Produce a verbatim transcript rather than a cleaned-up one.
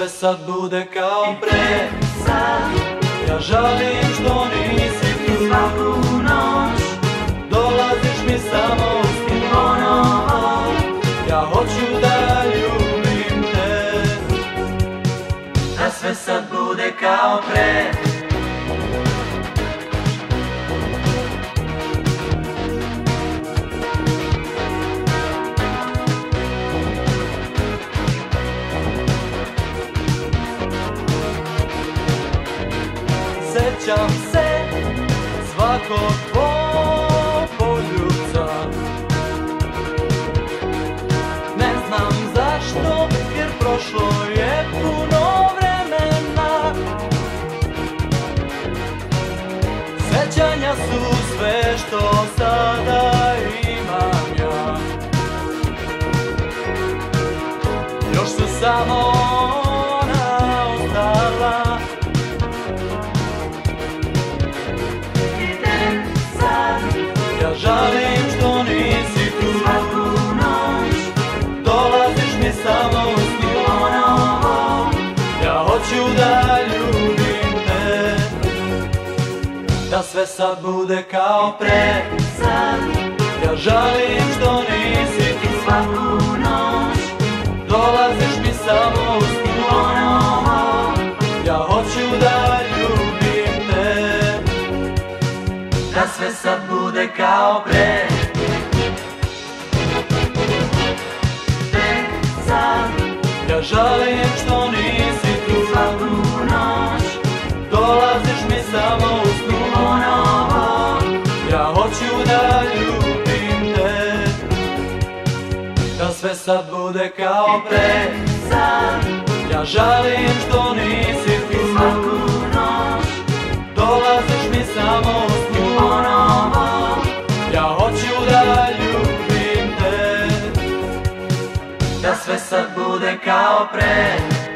sve sad bude kao pre. Ja žalim što nisi tu svaku noć, dolaziš mi samo s tim ponovo. Ja hoću da ljubim te, da sve sad bude kao pre. Sjećam se svakog tvog poljubca, ne znam zašto, jer prošlo je puno vremena. Sjećanja su sve što sada imam ja, još su samo ona ostala. Ja žalim što nisi tu svaku noć, dolaziš mi samo s tim ponovo. Ja hoću da ljubim te, da sve sad bude kao pre. Ja žalim što nisi tu svaku noć, dolaziš mi samo s tim ponovo. Ja hoću da ljubim te, da sve sad bude kao pre. Ja žalim što nisi tu svaku noć, dolaziš mi samo uz tu ponovo. Ja hoću da ljubim te, da sve sad bude kao pre. Ja žalim što nisi tu svaku noć, dolaziš mi samo uz tu ponovo. Ja hoću da ljubim te, da sve sad bude kao pre.